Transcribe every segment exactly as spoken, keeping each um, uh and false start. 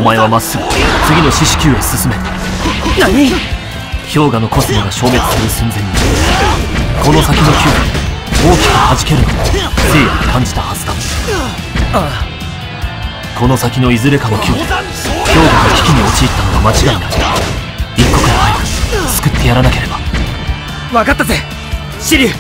前はまっすぐ次の四死球へ進め。 何？ 氷河のコスモが消滅する寸前にこの先の球で大きく弾けるのを聖夜に感じたはずだ。 ああ、 この先のいずれかの球で氷河が危機に陥ったのは間違いない。一刻も早く救ってやらなければ。 分かったぜ紫龍。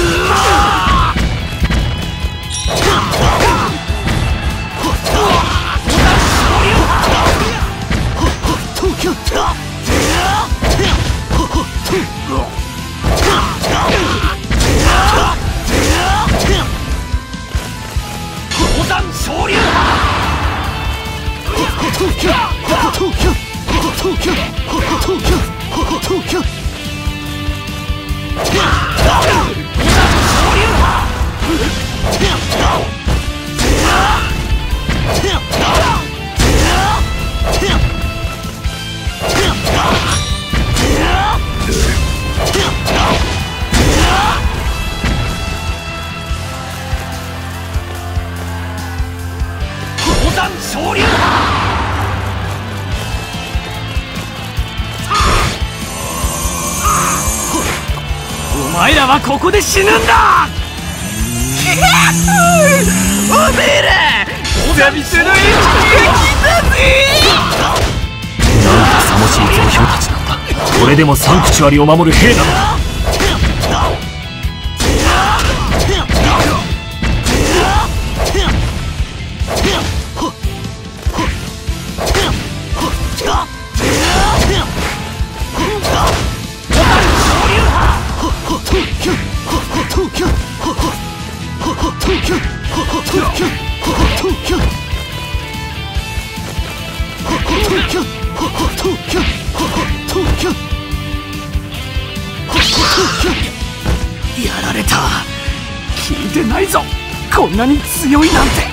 お前らはここで死ぬんだ。おめえら久々の一撃が来たぜ。 なんてさもしい蔵兵たちなんだ。これでもサンクチュアリを守る兵なのだ。 やられた。聞いてないぞ、こんなに強いなんて。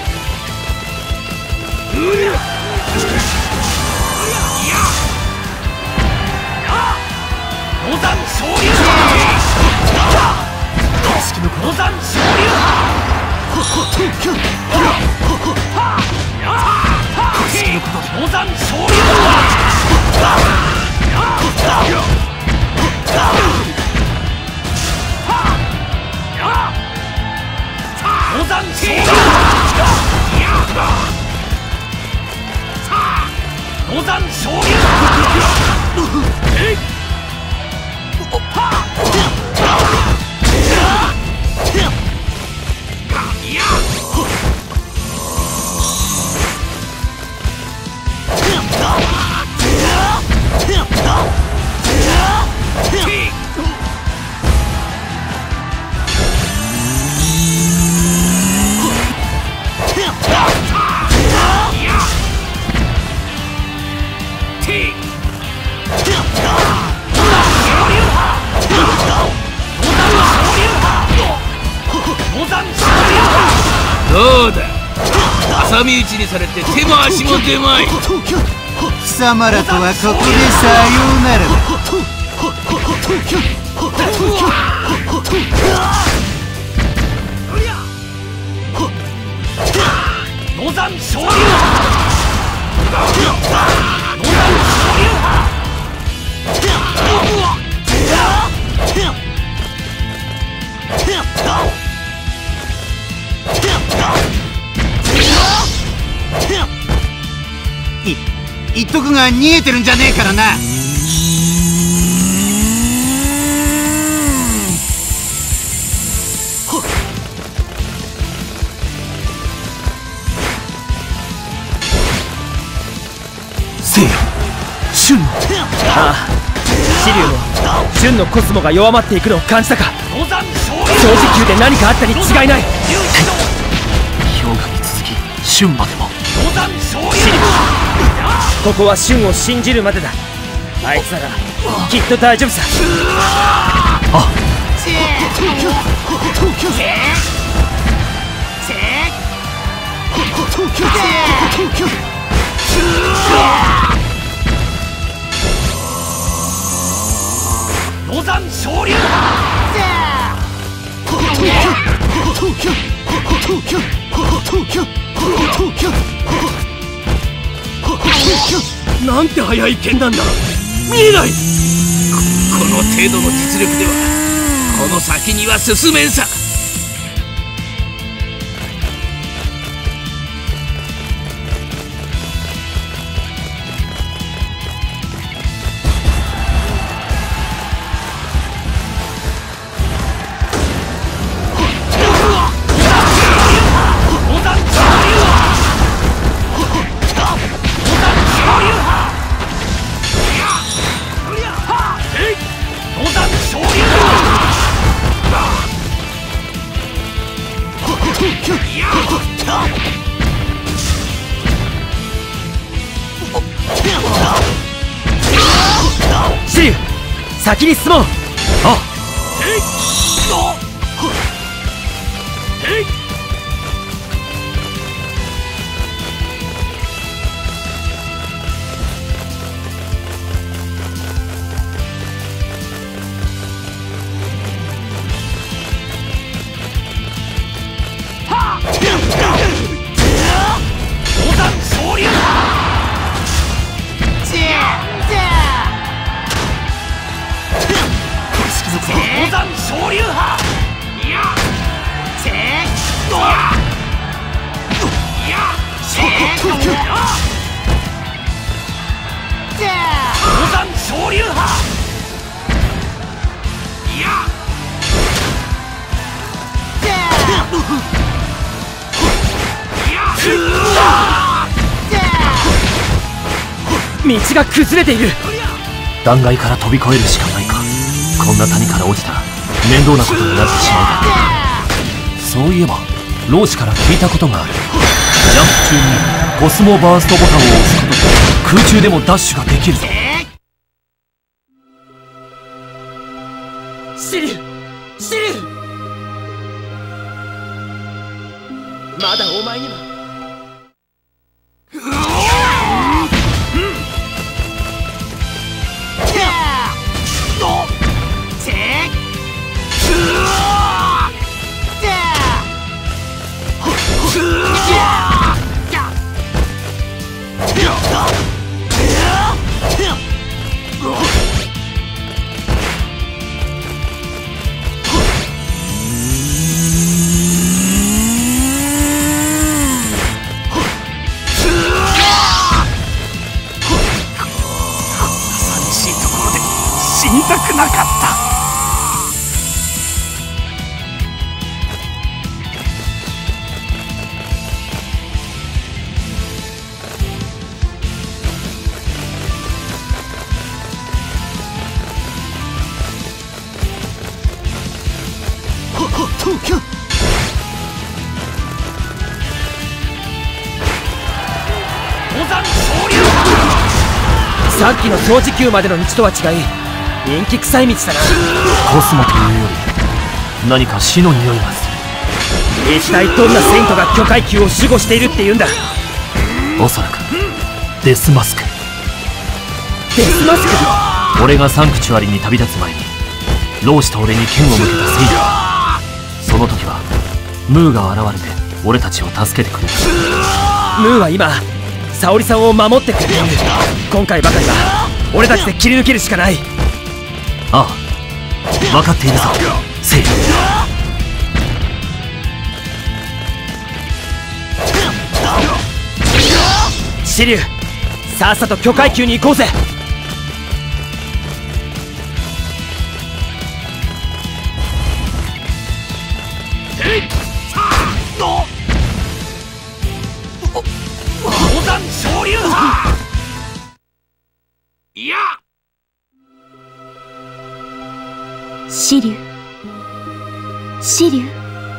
五山昇竜派、公式の五山昇竜派、公式のことで五山昇竜派、五山昇竜派、五山昇竜派、えいどうだ、挟み撃ちにされて手も足も出まい。 貴様らとはここでさようならだ。 野山昇竜派、野山昇竜派、 い一徳が逃げてるんじゃねえからな。 せいや、シュンの。 ああ、紫龍もシュンのコスモが弱まっていくのを感じたか。 野山昇竜超時空で何かあったに違いない。 氷河に続きシュンまでも。 野山昇竜紫龍、ここはシュンを信じるまでだ。あいつならきっと大丈夫さ。 あ、 野山昇竜派、 なんて速い剣なんだ。見えない。 こ, この程度の実力ではこの先には進めんさ。 シリュウ、先に進もう。 あ道が崩れている。 断崖から飛び越えるしかないか。こんな谷から落ちたら面倒なことになってしまうだろう。そういえば老子から聞いたことがある。ジャンプ中にコスモバーストボタンを押すことで空中でもダッシュができるぞ。 シリュウ、シリュウ、まだお前には。 死にたくなかった。 さっきの掃除球までの道とは違い陰気臭い道だな。 コスモというより何か死の匂いがする。 一体どんなセイントが巨階級を守護しているっていうんだ。 おそらくデスマスク。 デスマスク。 俺がサンクチュアリに旅立つ前に老子と俺に剣を向けたセイント。その時はムーが現れて俺たちを助けてくれた。 ムーは今沙織さんを守ってくれている。今回ばかりは俺たちで切り抜けるしかない。 ああ、分かっているぞセイ。 シリュウ、さっさと巨階級に行こうぜ。 シリュウ、シリュウ、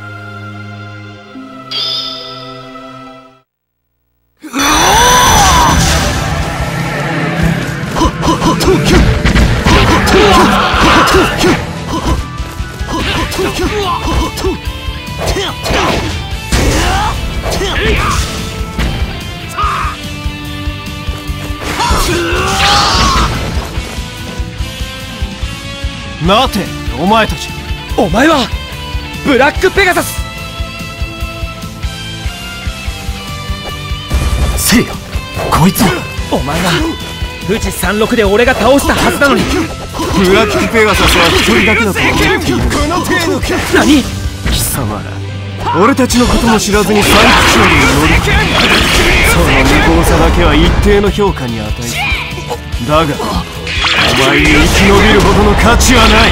待て、お前たち。 お前はブラックペガサス。 せいや、こいつはお前は富士山麓で俺が倒したはずなのに。 ブラックペガサスは一人だけだと思っている。この程度か。 何？ 貴様ら俺たちのことも知らずにサンクチュアリに乗り込む。その無謀さだけは一定の評価に値する。だがお前に生き延びるほどの価値はない。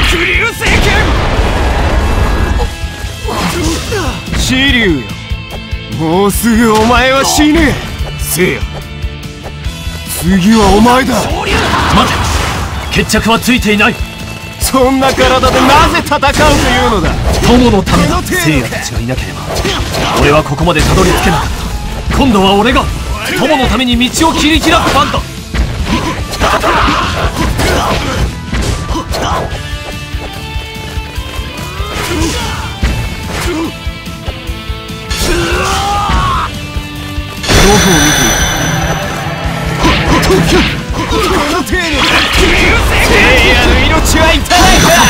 紫龍よ、もうすぐお前は死ぬ。せいや、次はお前だ。 待て、決着はついていない。 そんな体でなぜ戦うというのだ。 友のためだ。聖夜たちがいなければ俺はここまでたどり着けなかった。今度は俺が友のために道を切り開く番だ。 どこを見ている。この程度聖夜の命は痛いか。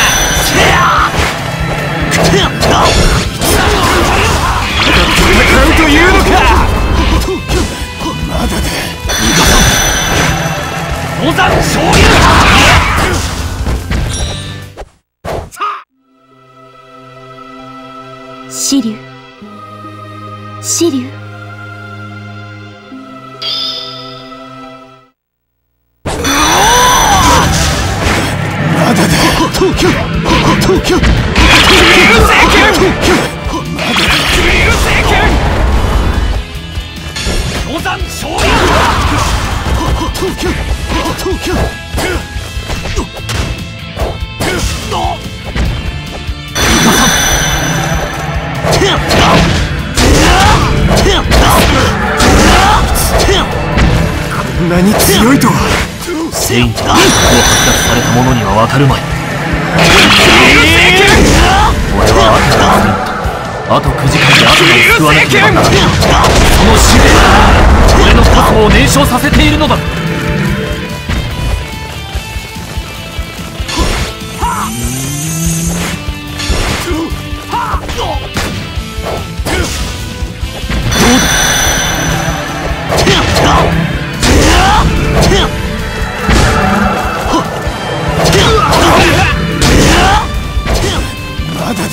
戦うというのか。まだだ。 野山昇竜。 紫龍紫龍まだだ。東京東京野山昇竜。 東京東京こんなに強いとは。 セイントの力を剥奪された者には分かるまい。俺は悪魔を見あとくじかんで悪魔を救わなければならない。その使命が俺の過去を燃焼させているのだ。 まだだ。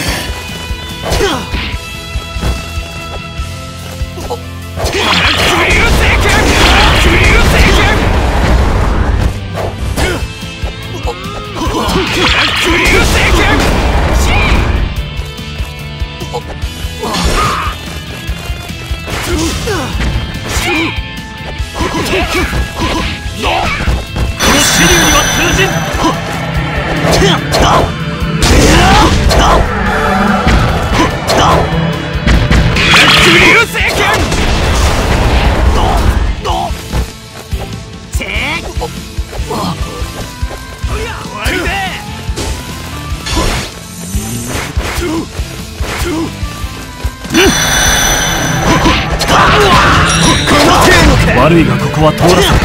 悪いがここは通らせた。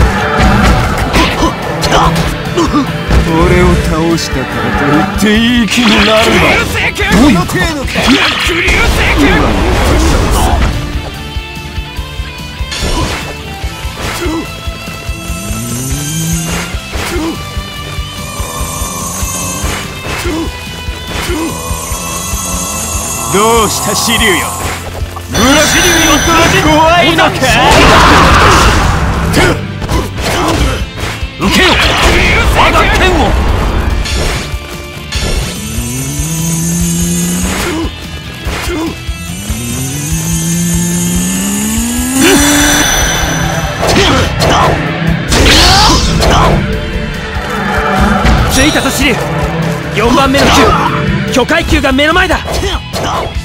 俺を倒したからと言っていい気になるな。 どういうことだ。 どうした紫龍よ。ブラック怖いのか。 受けよ我が剣を。 着いたぞ紫龍。よんばんめの級巨階級が目の前だ。